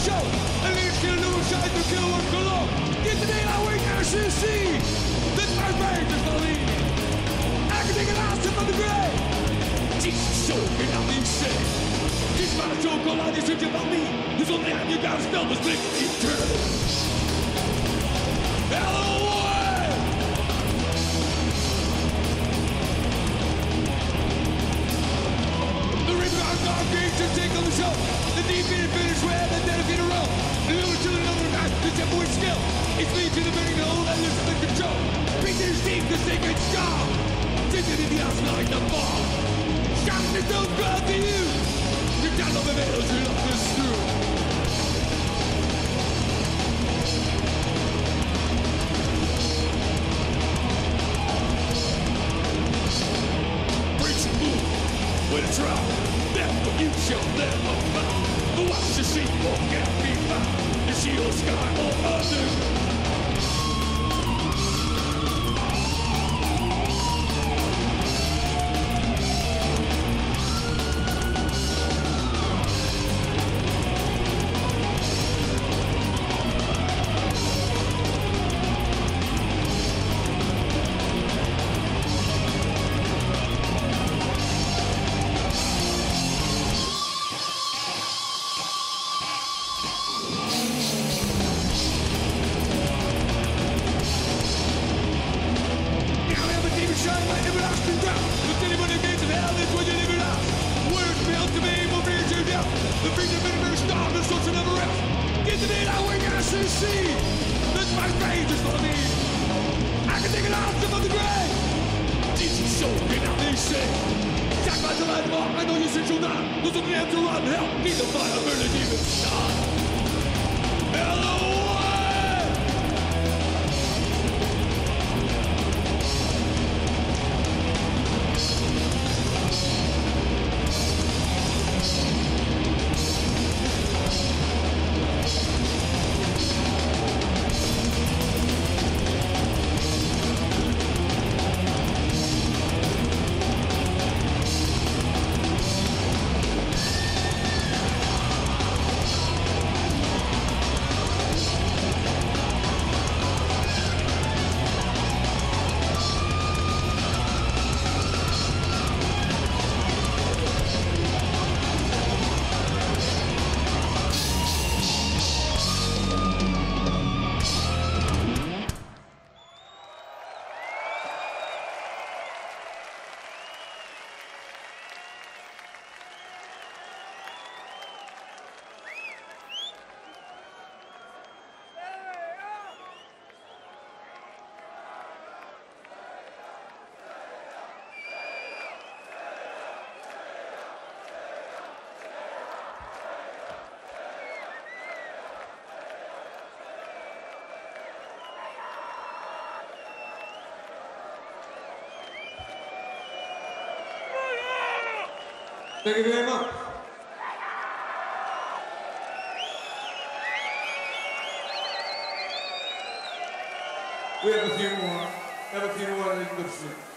show. En leert je Louis uit de kill wordt geloofd. Dit is een oude RCC. Dit was beter van wie. Elke ding laatste van de grey. Dit is zo geen ambitie. Dit is maar chocolade, dit zit je van niet. Dus om aan je gaan spel bespreekt niet terug. Hello world. The rebound dog games to take on the show. The deep in finish where the dead in a row. The little children of the night, the tempo with skill. It's me to the burning hole that lives in control. Beat is deep, the sacred star. Taking in the house like the ball. Shouting the don't go to you. You're down on the nails, you're not this screw. Preach and move, when it's wrong. That's what you shall never find. The watch you see won't get me found. You see your sky or other. Thank you very much. We have a few more. Have a few more. Let's see.